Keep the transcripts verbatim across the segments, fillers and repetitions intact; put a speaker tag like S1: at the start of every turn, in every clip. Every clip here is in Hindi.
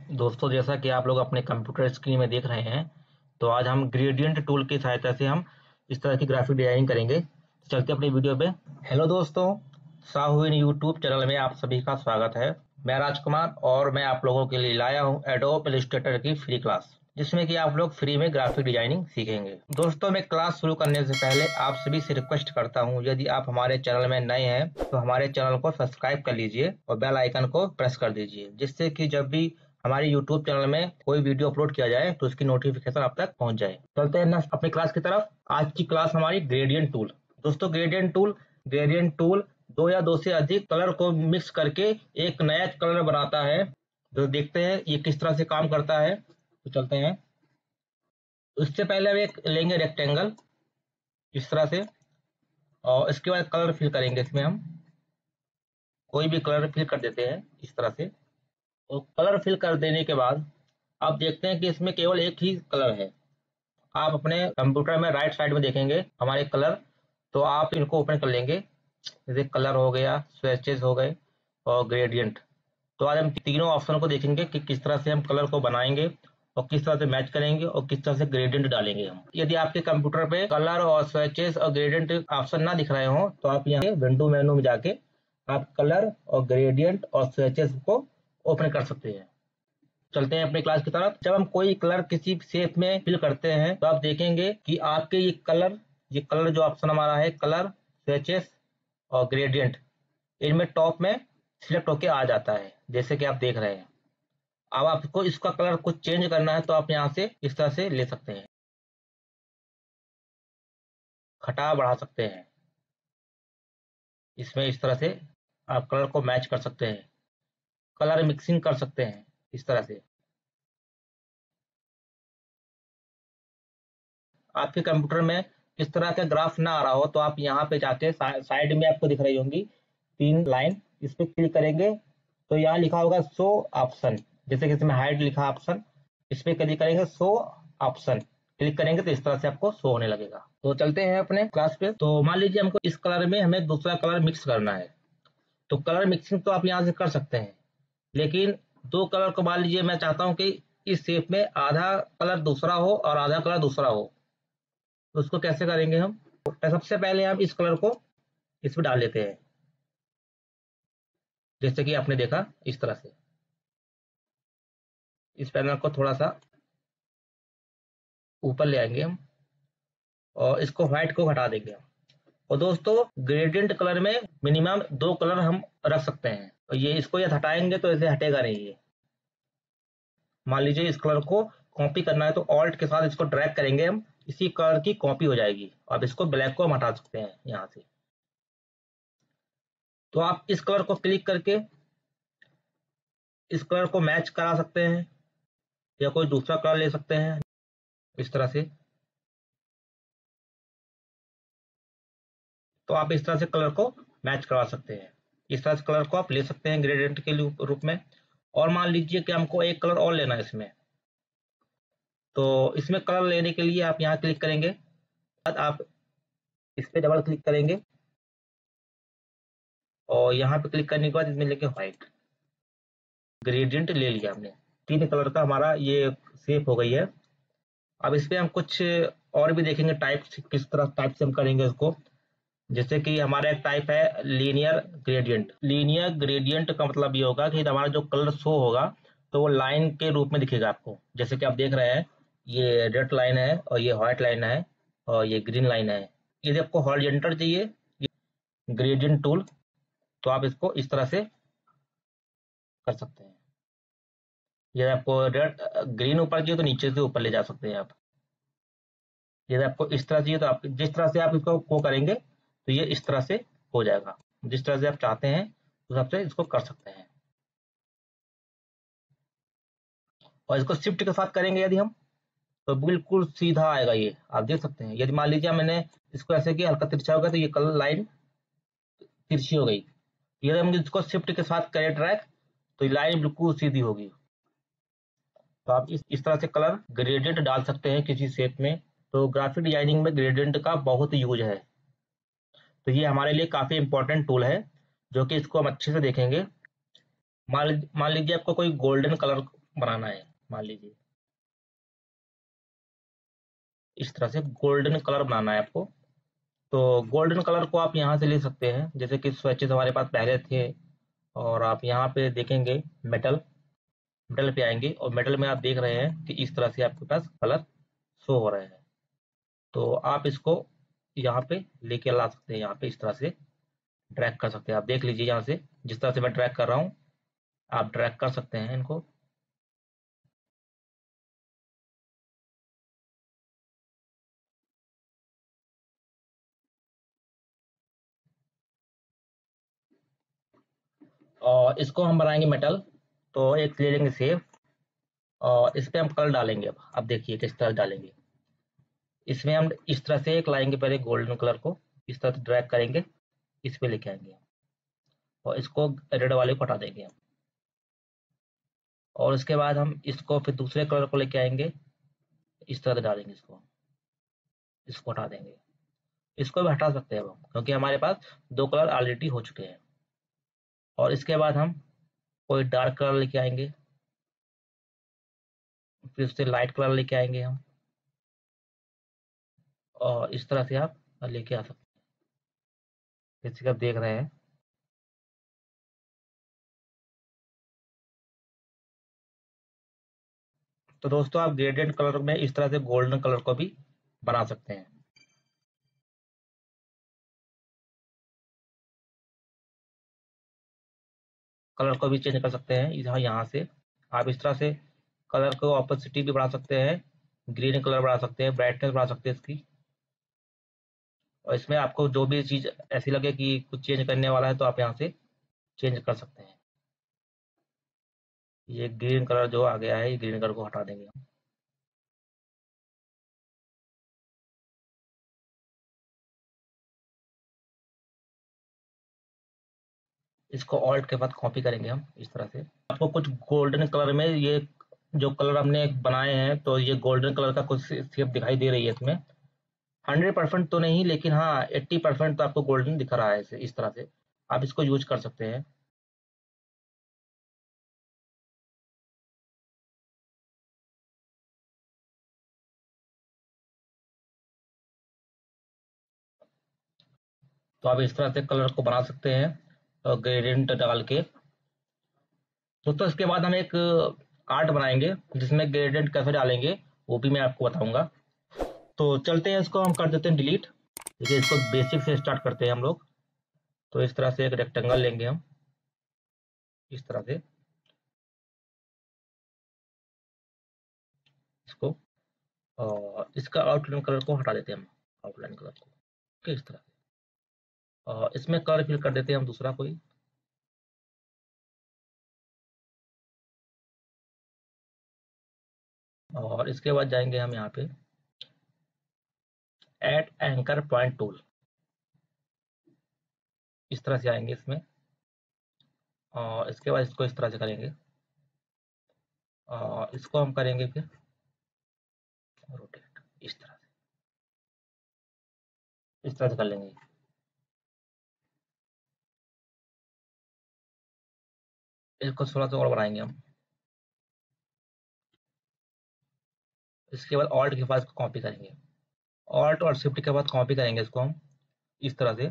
S1: दोस्तों, जैसा कि आप लोग अपने कंप्यूटर स्क्रीन में देख रहे हैं, तो आज हम ग्रेडियंट टूल की सहायता से हम इस तरह की ग्राफिक डिजाइनिंग करेंगे। तो चलते अपनी वीडियो पे। हेलो दोस्तों, साहू यूट्यूब चैनल में आप सभी का स्वागत है। मैं राजकुमार और मैं आप लोगों के लिए लाया हूं एडोब इलस्ट्रेटर की फ्री क्लास, जिसमें कि आप लोग फ्री में ग्राफिक डिजाइनिंग सीखेंगे। दोस्तों, मैं क्लास शुरू करने से पहले आप सभी से रिक्वेस्ट करता हूं, यदि आप हमारे चैनल में नए हैं तो हमारे चैनल को सब्सक्राइब कर लीजिए और बेल आइकन को प्रेस कर दीजिए, जिससे कि जब भी हमारे यूट्यूब चैनल में कोई वीडियो अपलोड किया जाए तो उसकी नोटिफिकेशन आप तक पहुंच जाए। चलते हैं ना अपनी क्लास की तरफ। आज की क्लास हमारी ग्रेडियंट टूल। दोस्तों, ग्रेडियंट टूल ग्रेडियंट टूल दो या दो से अधिक कलर को मिक्स करके एक नया कलर बनाता है। तो देखते हैं ये किस तरह से काम करता है। तो चलते हैं। उससे पहले हम एक लेंगे रेक्टेंगल इस तरह से, और इसके बाद कलर फिल करेंगे। इसमें हम कोई भी कलर फिल कर देते हैं इस तरह से। और कलर फिल कर देने के बाद आप देखते हैं कि इसमें केवल एक ही कलर है। आप अपने कंप्यूटर में राइट साइड में देखेंगे हमारे कलर, तो आप इनको ओपन कर लेंगे। जैसे कलर हो गया, स्वेचेस हो गए और ग्रेडियंट। तो आज हम तीनों ऑप्शन को देखेंगे कि किस तरह से हम कलर को बनाएंगे और किस तरह से मैच करेंगे और किस तरह से ग्रेडियंट डालेंगे हम। यदि आपके कंप्यूटर पे कलर और स्वेचेस और ग्रेडियंट ऑप्शन ना दिख रहे हो तो आप यहाँ विंडो मेनू में जाके आप कलर और ग्रेडियंट और स्वेचेस को ओपन कर सकते हैं। चलते हैं अपनी क्लास की तरफ। जब हम कोई कलर किसी शेप में फिल करते हैं तो आप देखेंगे कि आपके ये कलर ये कलर जो ऑप्शन हमारा है, कलर, स्वेचेस और ग्रेडियंट, इनमें टॉप में सिलेक्ट होके आ जाता है, जैसे कि आप देख रहे हैं। अब आपको इसका कलर कुछ चेंज करना है तो आप यहाँ से इस तरह से ले सकते हैं, घटा बढ़ा सकते हैं। इसमें इस तरह से आप कलर को मैच कर सकते हैं, कलर मिक्सिंग कर सकते हैं इस तरह से। आपके कंप्यूटर में इस तरह का ग्राफ ना आ रहा हो तो आप यहाँ पे जाके सा, साइड में आपको दिख रही होंगी तीन लाइन, इस पे क्लिक करेंगे तो यहाँ लिखा होगा शो ऑप्शन। जैसे कि इसमें हाइड लिखा ऑप्शन, इस पे क्लिक करेंगे, शो ऑप्शन क्लिक करेंगे तो इस तरह से आपको शो होने लगेगा। तो चलते हैं अपने क्लास पे। तो मान लीजिए हमको इस कलर में हमें दूसरा कलर मिक्स करना है, तो कलर मिक्सिंग तो आप यहाँ से कर सकते हैं, लेकिन दो कलर को मान लीजिए मैं चाहता हूँ कि इस शेप में आधा कलर दूसरा हो और आधा कलर दूसरा हो, तो उसको कैसे करेंगे हम। तो सबसे पहले हम इस कलर को इसमें डाल लेते हैं, जैसे कि आपने देखा इस तरह से। इस पैनल को थोड़ा सा ऊपर ले आएंगे हम और इसको व्हाइट को हटा देंगे हम। और दोस्तों, ग्रेडियंट कलर में मिनिमम दो कलर हम रख सकते हैं, और ये इसको यदि हटाएंगे तो ऐसे हटेगा नहीं ये। मान लीजिए इस कलर को कॉपी करना है तो ऑल्ट के साथ इसको ड्रैग करेंगे हम, इसी कलर की कॉपी हो जाएगी। अब इसको ब्लैक को हम हटा सकते हैं यहाँ से। तो आप इस कलर को क्लिक करके इस कलर को मैच करा सकते हैं या कोई दूसरा कलर ले सकते हैं इस तरह से। तो आप इस तरह से कलर को मैच करवा सकते हैं, इस तरह से कलर को आप ले सकते हैं ग्रेडियंट के रूप में। और मान लीजिए कि हमको एक कलर और लेना है इसमें, तो इसमें कलर लेने के लिए आप यहाँ क्लिक करेंगे, आप इस पे डबल क्लिक करेंगे और यहाँ पे क्लिक करने के बाद इसमें लेके व्हाइट ग्रेडियंट ले लिया हमने। तीन कलर का हमारा ये शेप हो गई है। अब इस पे हम कुछ और भी देखेंगे टाइप, किस तरह टाइप से हम करेंगे इसको। जैसे कि हमारा एक टाइप है लीनियर ग्रेडियंट। लीनियर ग्रेडियंट का मतलब ये होगा कि हमारा जो कलर शो होगा तो वो लाइन के रूप में दिखेगा आपको। जैसे कि आप देख रहे हैं ये रेड लाइन है और ये व्हाइट लाइन है और ये ग्रीन लाइन है। यदि आपको हॉरिजॉन्टल चाहिए ग्रेडियंट टूल तो आप इसको इस तरह से कर सकते हैं। यदि आपको रेड ग्रीन ऊपर चाहिए तो नीचे से ऊपर ले जा सकते हैं आप। यदि आपको इस तरह चाहिए तो आप जिस तरह से आप इसको को करेंगे तो ये इस तरह से हो जाएगा। जिस तरह से आप चाहते हैं उस हिसाब से इसको कर सकते हैं। और इसको शिफ्ट के साथ करेंगे यदि हम, तो बिल्कुल सीधा आएगा ये, आप देख सकते हैं। यदि मान लीजिए मैंने इसको ऐसे किया हल्का तिरछा हो गया तो ये कलर लाइन तिरछी हो गई। यदि हम इसको शिफ्ट के साथ करें ट्रैक तो ये लाइन बिल्कुल सीधी होगी। तो आप इस इस तरह से कलर ग्रेडियंट डाल सकते हैं किसी शेप में। तो ग्राफिक डिजाइनिंग में ग्रेडियंट का बहुत यूज है, तो ये हमारे लिए काफी इंपॉर्टेंट टूल है, जो कि इसको हम अच्छे से देखेंगे। मान मान लीजिए आपको कोई गोल्डन कलर बनाना है, मान लीजिए इस तरह से गोल्डन कलर बनाना है आपको। तो गोल्डन कलर को आप यहाँ से ले सकते हैं, जैसे कि स्वेचेस हमारे पास पहले थे, और आप यहाँ पे देखेंगे मेटल, मेटल पे आएंगे और मेटल में आप देख रहे हैं कि इस तरह से आपके पास कलर शो हो रहे हैं। तो आप इसको यहाँ पे लेके ला सकते हैं, यहाँ पे इस तरह से ड्रैग कर सकते हैं। आप देख लीजिए यहाँ से जिस तरह से मैं ड्रैग कर रहा हूँ, आप ड्रैग कर सकते हैं इनको। और इसको हम बनाएंगे मेटल। तो एक ले लेंगे सेव, और इस पे हम कलर डालेंगे। अब अब देखिए किस तरह डालेंगे। इसमें हम इस तरह से एक लाएंगे, पहले गोल्डन कलर को इस तरह से ड्रैग करेंगे, इस पे लेके आएंगे और इसको रेड वाले को हटा देंगे हम। और उसके बाद हम इसको फिर दूसरे कलर को लेके आएंगे, इस तरह से डालेंगे इसको, इसको हटा देंगे। इसको भी हटा सकते हैं अब हम, क्योंकि हमारे पास दो कलर ऑलरेडी हो चुके हैं। और इसके बाद हम कोई डार्क कलर लेके आएंगे, फिर उससे लाइट कलर लेके आएंगे हम, और इस तरह से आप लेके आ सकते हैं, जैसे कि आप देख रहे हैं। तो दोस्तों आप ग्रेडियंट कलर में इस तरह से गोल्डन कलर को भी बना सकते हैं। कलर को भी चेंज कर सकते हैं यहाँ यहाँ से। आप इस तरह से कलर को ऑपोसिटी भी बढ़ा सकते हैं, ग्रीन कलर बढ़ा सकते हैं, ब्राइटनेस बढ़ा सकते हैं इसकी। और इसमें आपको जो भी चीज़ ऐसी लगे कि कुछ चेंज करने वाला है, तो आप यहाँ से चेंज कर सकते हैं। ये ग्रीन कलर जो आ गया है, ये ग्रीन कलर को हटा देंगे हम। इसको ऑल्ट के बाद कॉपी करेंगे हम इस तरह से। आपको कुछ गोल्डन कलर में ये जो कलर हमने बनाए हैं, तो ये गोल्डन कलर का कुछ शेप दिखाई दे रही है इसमें। हंड्रेड परसेंट तो नहीं, लेकिन हाँ एट्टी परसेंट तो आपको गोल्डन दिख रहा है इसे, इस तरह से आप इसको यूज कर सकते हैं। तो आप इस तरह से कलर को बना सकते हैं और ग्रेडियंट डाल के। दोस्तों इसके बाद हम एक आर्ट बनाएंगे, जिसमें ग्रेडियंट कैसे डालेंगे वो भी मैं आपको बताऊंगा। तो चलते हैं, इसको हम कर देते हैं डिलीट। देखिए इसको बेसिक से स्टार्ट करते हैं हम लोग। तो इस तरह से एक रेक्टेंगल लेंगे हम, इस तरह से इसको, और इसका आउटलाइन कलर को हटा देते हैं हम, आउटलाइन कलर को। ओके, इस तरह से। और इसमें कलर फिल कर देते हैं हम दूसरा कोई। और इसके बाद जाएंगे हम यहाँ पे ऐड एंकर पॉइंट टूल, इस तरह से आएंगे इसमें। और इसके बाद इसको इस तरह से करेंगे, और इसको हम करेंगे फिर रोटेट, इस तरह से, इस तरह से कर लेंगे। इसको थोड़ा सा और बनाएंगे हम। इसके बाद ऑल्ट के बाद इसको कॉपी करेंगे, ऑल्ट और शिफ्ट के बाद कॉपी करेंगे इसको हम, इस तरह से।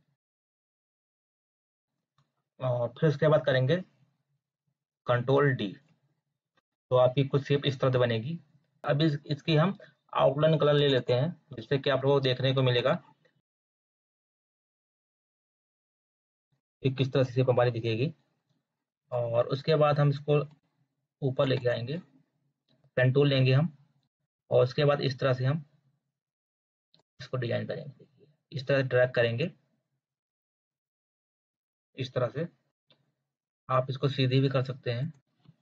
S1: और फिर इसके बाद करेंगे कंट्रोल डी, तो आपकी कुछ शेप इस तरह से बनेगी। अब इस, इसकी हम आउटलाइन कलर ले लेते हैं, जिससे कि आप लोगों को देखने को मिलेगा कि किस तरह से शेप हमारी दिखेगी। और उसके बाद हम इसको ऊपर लेके आएंगे, पेन टूल लेंगे हम, और उसके बाद इस तरह से हम इसको डिजाइन करेंगे। इस तरह से ड्रैग करेंगे, इस तरह से। आप इसको सीधी भी कर सकते हैं।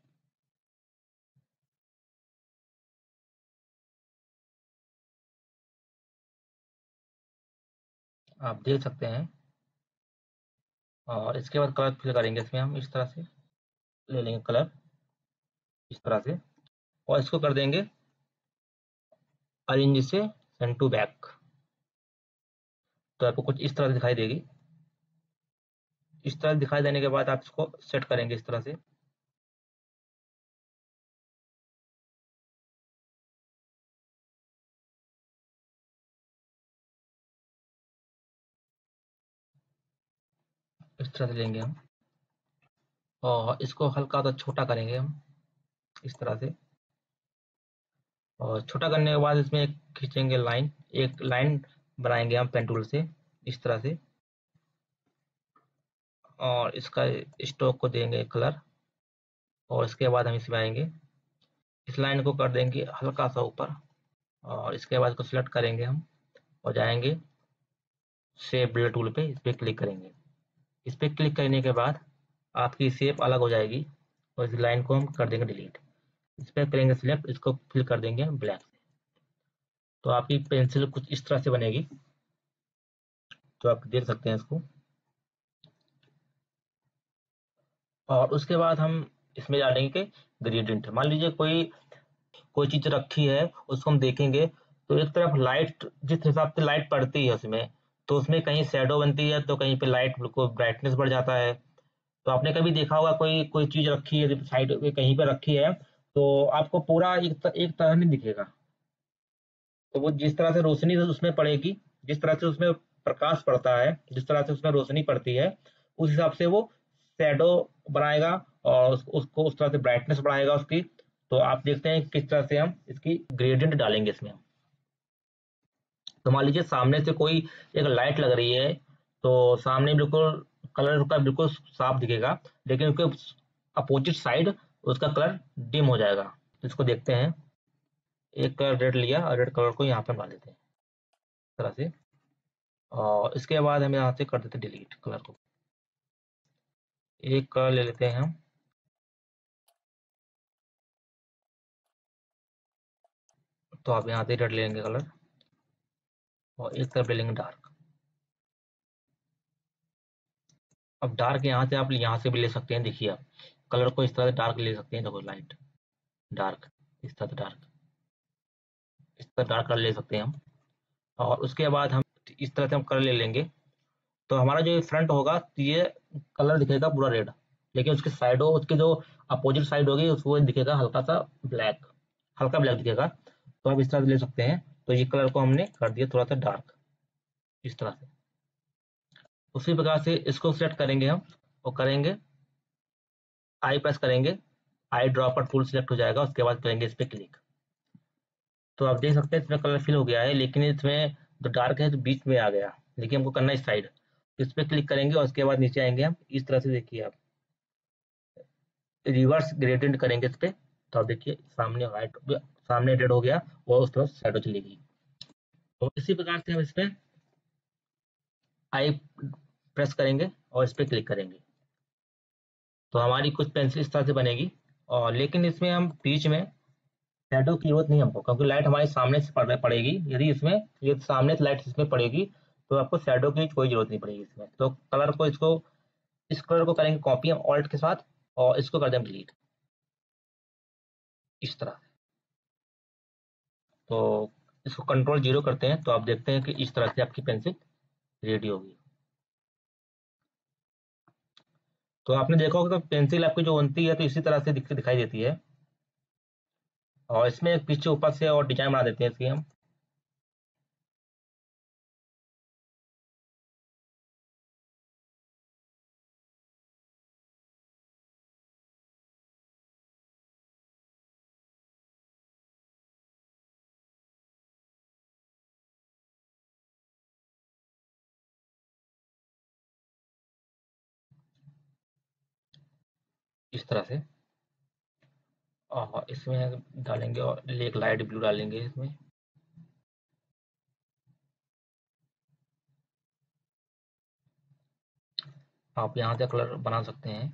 S1: आप देख सकते हैं। और इसके बाद कलर फिल करेंगे इसमें हम, इस तरह से ले लेंगे कलर, इस तरह से। और इसको कर देंगे अरेंज से सेंड टू बैक, तो आपको कुछ इस तरह से दिखाई देगी। इस तरह दिखाई देने के बाद आप इसको सेट करेंगे इस तरह से। इस तरह से लेंगे हम और इसको हल्का सा छोटा करेंगे हम इस तरह से। और छोटा करने के बाद इसमें एक खींचेंगे लाइन, एक लाइन बनाएंगे हम पेन टूल से इस तरह से। और इसका स्ट्रोक को देंगे कलर और इसके बाद हम इसमें आएंगे, इस लाइन को कर देंगे हल्का सा ऊपर और इसके बाद इसको सिलेक्ट करेंगे हम और जाएंगे शेप बिल्डर टूल पे, इस पर क्लिक करेंगे। इस पर क्लिक करने के बाद आपकी शेप अलग हो जाएगी और इस लाइन को हम कर देंगे डिलीट। इस पर करेंगे सिलेक्ट, इसको फिल कर देंगे ब्लैक से। तो आपकी पेंसिल कुछ इस तरह से बनेगी, तो आप देख सकते हैं इसको। और उसके बाद हम इसमें डालेंगे कि ग्रेडियंट, मान लीजिए कोई कोई चीज रखी है उसको हम देखेंगे तो एक तरफ लाइट, जिस हिसाब से लाइट पड़ती है उसमें, तो उसमें कहीं शैडो बनती है तो कहीं पे लाइट बिल्कुल ब्राइटनेस बढ़ जाता है। तो आपने कभी देखा होगा कोई कोई चीज रखी है साइड पे कहीं पे रखी है तो आपको पूरा एक, त, एक तरह नहीं दिखेगा। तो वो जिस तरह से रोशनी उसमें पड़ेगी, जिस तरह से उसमें प्रकाश पड़ता है, जिस तरह से उसमें रोशनी पड़ती है, उस हिसाब से वो शैडो बनाएगा और उस, उसको उस तरह से ब्राइटनेस बढ़ाएगा उसकी। तो आप देखते हैं किस तरह से हम इसकी ग्रेडियंट डालेंगे इसमें। तो मान लीजिए सामने से कोई एक लाइट लग रही है तो सामने बिल्कुल कलर उसका बिल्कुल साफ दिखेगा, लेकिन उसके अपोजिट साइड उसका कलर डिम हो जाएगा। तो इसको देखते हैं, एक कलर रेड लिया और रेड कलर को यहाँ पे डाल देते हैं इस तरह से। और इसके बाद हम यहाँ से कर देते हैं डिलीट कलर को। एक कलर ले लेते हैं हम, तो आप यहाँ से रेड ले लेंगे कलर और एक तरफ ले लेंगे डार्क। अब डार्क यहाँ से आप यहाँ से भी ले सकते हैं, देखिए आप कलर को इस तरह से डार्क ले सकते हैं, देखो लाइट डार्क, इस तरह से डार्क, इस तरह डार्क कलर ले सकते हैं हम। और उसके बाद हम इस तरह से हम कलर ले लेंगे तो हमारा जो फ्रंट होगा तो ये कलर दिखेगा पूरा रेड, लेकिन उसके साइडों, उसके जो अपोजिट साइड होगी उसको दिखेगा हल्का सा ब्लैक, हल्का ब्लैक दिखेगा। तो आप इस तरह से ले सकते हैं। तो ये कलर को हमने कर दिया थोड़ा सा डार्क इस तरह से। उसी प्रकार से इसको सेलेक्ट करेंगे हम और करेंगे आई प्रेस करेंगे, आई ड्रॉपर टूल सेलेक्ट हो जाएगा, उसके बाद करेंगे इस पर क्लिक। तो आप देख सकते हैं इसमें कलर फिल हो गया है, लेकिन इसमें जो डार्क है तो बीच में आ गया, लेकिन हमको करना है इस साइड। इस पर क्लिक करेंगे और उसके बाद नीचे आएंगे हम इस तरह से, देखिए आप रिवर्स ग्रेडियंट करेंगे इस पे। तो आप देखिए सामने वाइट, सामने रेड हो गया और उस तरफ शैडो चली गई। तो इसी प्रकार से हम इस पे आई प्रेस करेंगे और इस पे क्लिक करेंगे तो हमारी कुछ पेंसिल इस तरह से बनेगी। और लेकिन इसमें हम बीच में शैडो की जरूरत नहीं हमको, क्योंकि लाइट हमारे सामने से पड़ पड़ेगी। यदि इसमें ये सामने से लाइट इसमें पड़ेगी तो आपको शैडो की कोई जरूरत नहीं पड़ेगी इसमें। तो कलर को इसको इस कलर को करेंगे कॉपी हम ऑल्ट के साथ और इसको कर देंगे डिलीट इस तरह। तो इसको कंट्रोल जीरो करते हैं तो आप देखते हैं कि इस तरह से आपकी पेंसिल रेडी होगी। तो आपने देखा होगा कि पेंसिल आपकी जो बनती है तो इसी तरह से दिख, दिखाई देती है। और इसमें एक पीछे ऊपर से और डिजाइन बना देते हैं इसकी हम। इस तरह से और इसमें डालेंगे और एक लाइट ब्लू डालेंगे इसमें। आप यहाँ से कलर बना सकते हैं।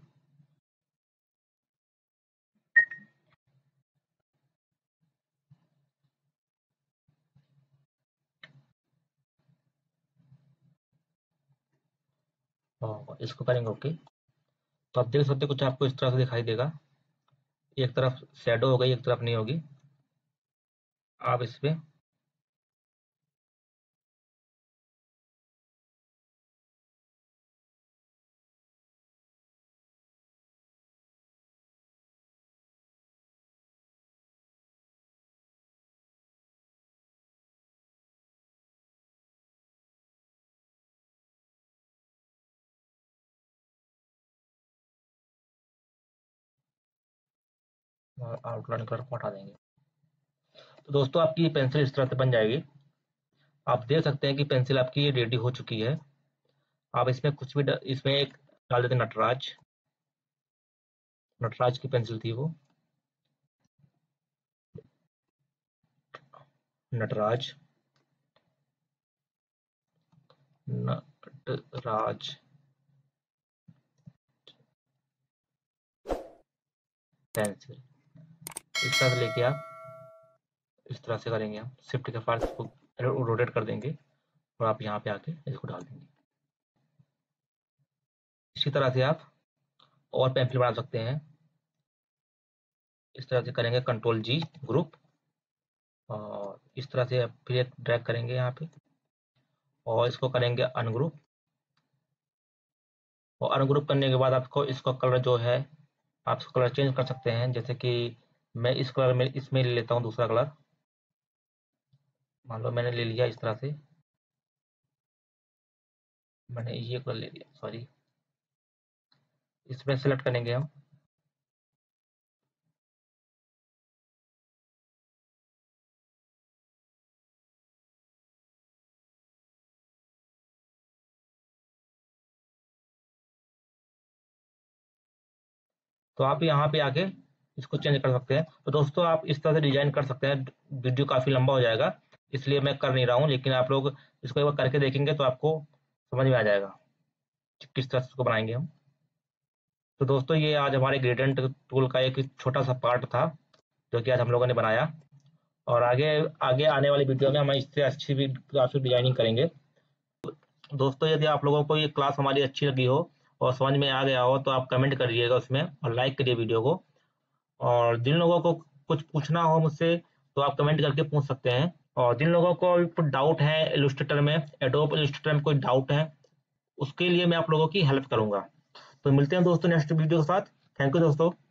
S1: और इसको करेंगे ओके। तो आप देख सकते हैं कुछ आपको इस तरह से दिखाई देगा, एक तरफ शेडो हो गई एक तरफ नहीं होगी। आप इस पे और आउटलाइन कलर को हटा देंगे। तो दोस्तों आपकी पेंसिल इस तरह से बन जाएगी। आप देख सकते हैं कि पेंसिल आपकी रेडी हो चुकी है। आप इसमें कुछ भी इसमें एक डाल देते नटराज। नटराज की पेंसिल थी वो, नटराज नटराज पेंसिल इस तरह से लेके आप इस तरह से करेंगे। हम शिफ्ट के साथ इसको रोटेट कर देंगे और आप यहाँ पे आके इसको डाल देंगे। इसी तरह से आप और पेंसिल बना सकते हैं। इस तरह से करेंगे कंट्रोल जी ग्रुप, और इस तरह से फिर एक ड्रैग करेंगे यहाँ पे और इसको करेंगे अनग्रुप। और अनग्रुप करने के बाद आपको इसका कलर जो है आप इसका कलर चेंज कर सकते हैं। जैसे कि मैं इस कलर में इसमें ले लेता हूँ दूसरा कलर। मान लो मैंने ले लिया इस तरह से, मैंने ये कलर ले लिया, सॉरी, इसमें सेलेक्ट करेंगे हम। तो आप यहाँ पे आके इसको चेंज कर सकते हैं। तो दोस्तों आप इस तरह से डिजाइन कर सकते हैं। वीडियो काफी लंबा हो जाएगा इसलिए मैं कर नहीं रहा हूँ, लेकिन आप लोग इसको एक बार करके देखेंगे तो आपको समझ में आ जाएगा कि किस तरह से इसको बनाएंगे हम। तो दोस्तों ये आज हमारे ग्रेडियंट टूल का एक छोटा सा पार्ट था जो कि आज हम लोगों ने बनाया, और आगे आगे आने वाली वीडियो में हम इससे अच्छी भी ग्राफिक डिजाइनिंग करेंगे। दोस्तों यदि आप लोगों को ये क्लास हमारी अच्छी लगी हो और समझ में आ गया हो तो आप कमेंट करिएगा उसमें और लाइक करिए वीडियो को। और जिन लोगों को कुछ पूछना हो मुझसे तो आप कमेंट करके पूछ सकते हैं। और जिन लोगों को डाउट है इलस्ट्रेटर में, एडोब इलस्ट्रेटर में कोई डाउट है, उसके लिए मैं आप लोगों की हेल्प करूंगा। तो मिलते हैं दोस्तों नेक्स्ट वीडियो के साथ। थैंक यू दोस्तों।